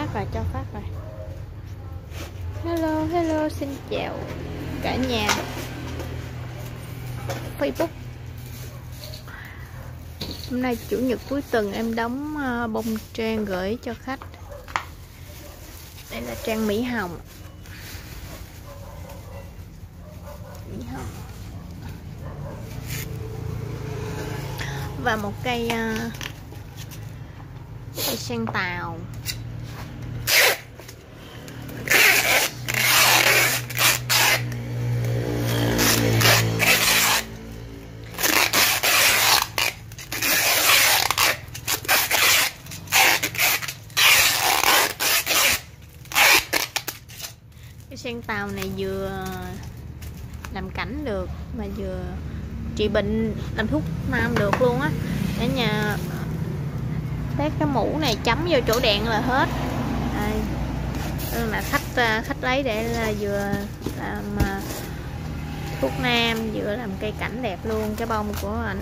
cho phát rồi. Hello, hello, xin chào cả nhà Facebook. Hôm nay chủ nhật cuối tuần em đóng bông trang gửi cho khách. Đây là trang Mỹ Hồng. Và một cây sen tàu. Cái sen tàu này vừa làm cảnh được mà vừa trị bệnh, làm thuốc nam được luôn á. Cả nhà thấy cái mũ này chấm vô chỗ đèn là hết. Đây là khách lấy để là vừa làm thuốc nam vừa làm cây cảnh đẹp luôn. Cái bông của ảnh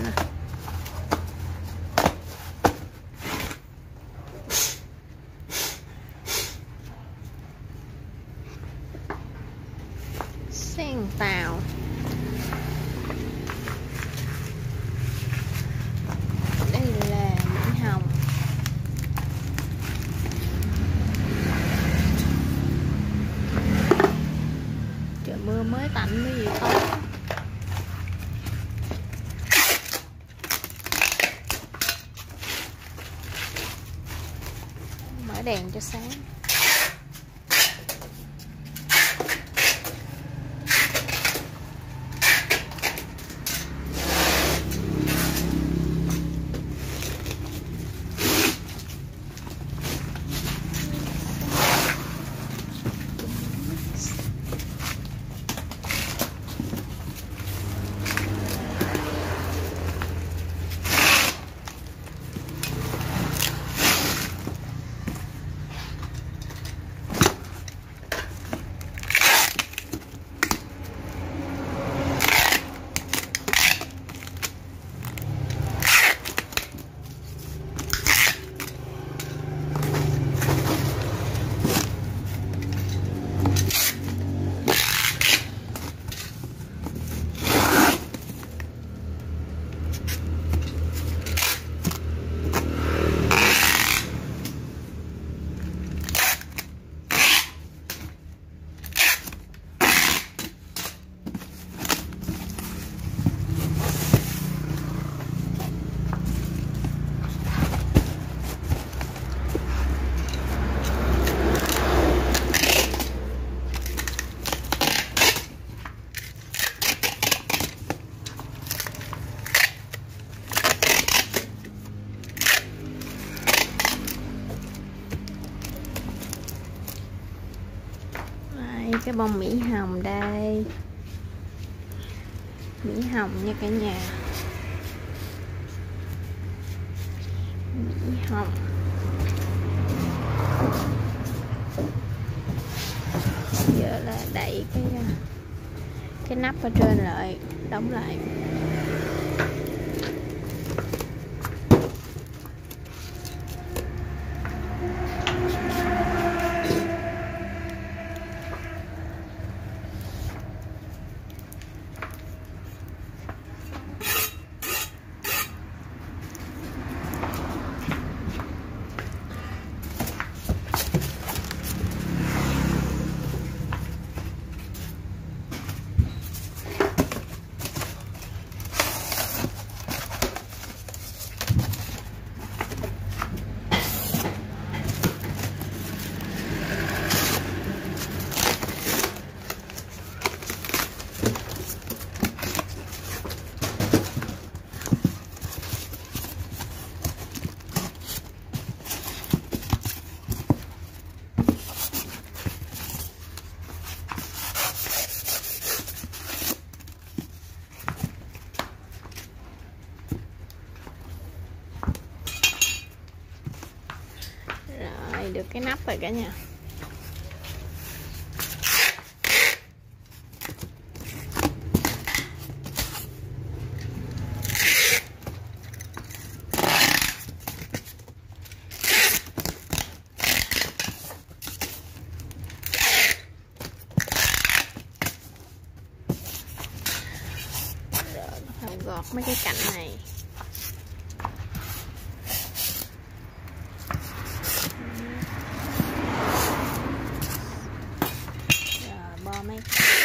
sen tàu. Đây là Mỹ Hồng. Trời mưa mới tạnh mới gì tốt. Mở đèn cho sáng. Cái bông Mỹ Hồng đây. Mỹ Hồng nha cả nhà. Mỹ Hồng. Giờ là đậy cái nắp ở trên lại, đóng lại. Được cái nắp rồi cả nhà. mấy cái cạnh này. Rồi bo mấy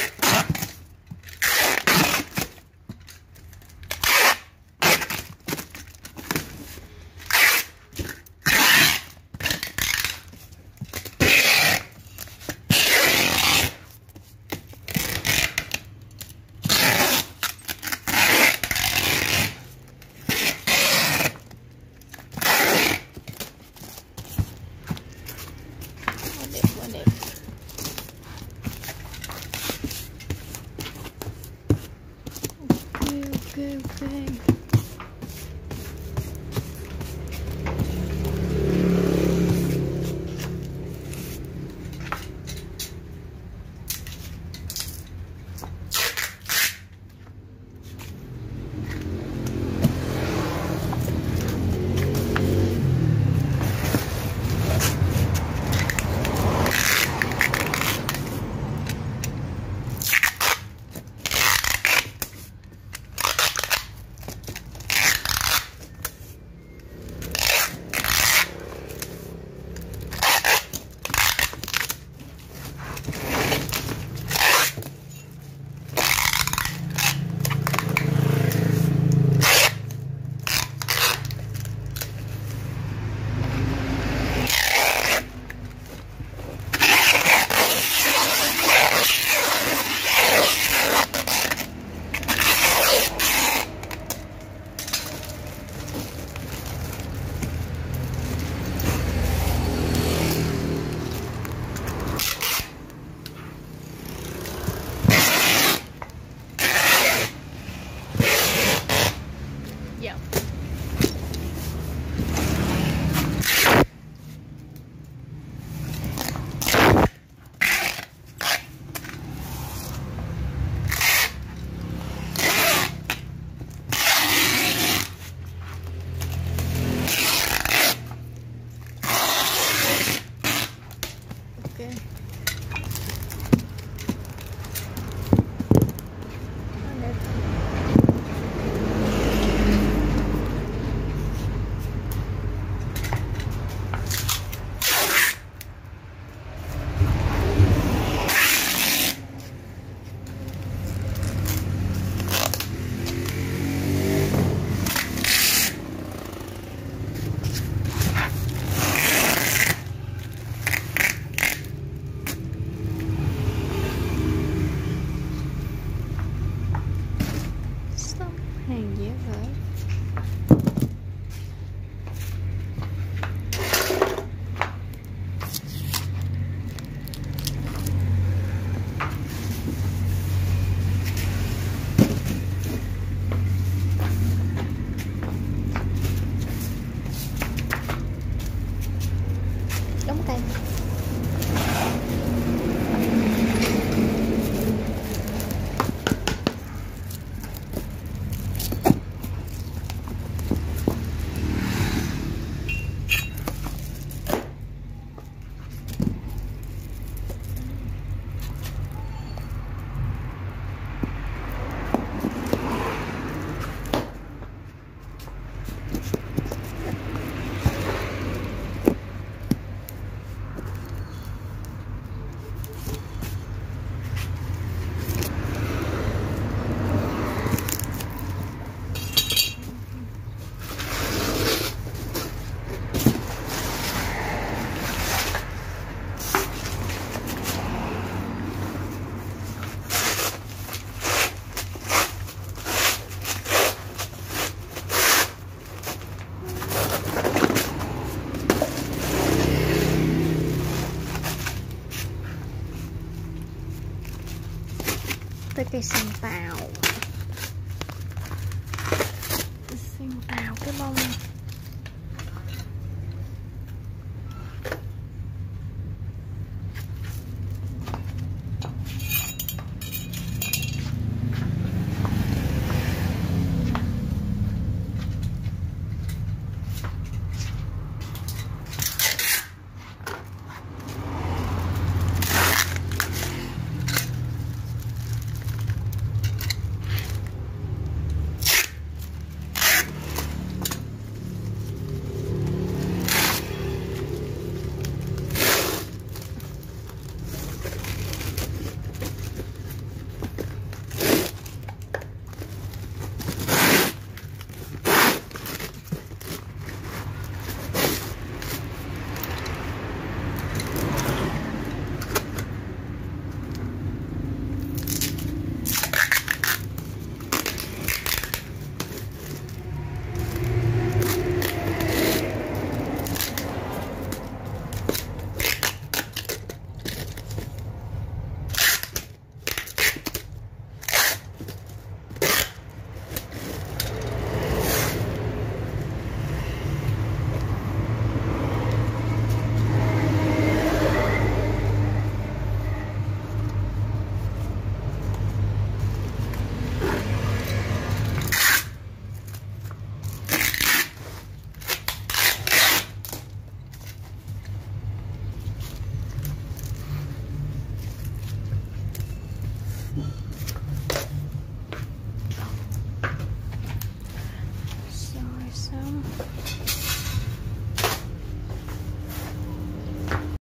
hàng dễ gửi. Đóng tay. Tới cây sen tàu cái bông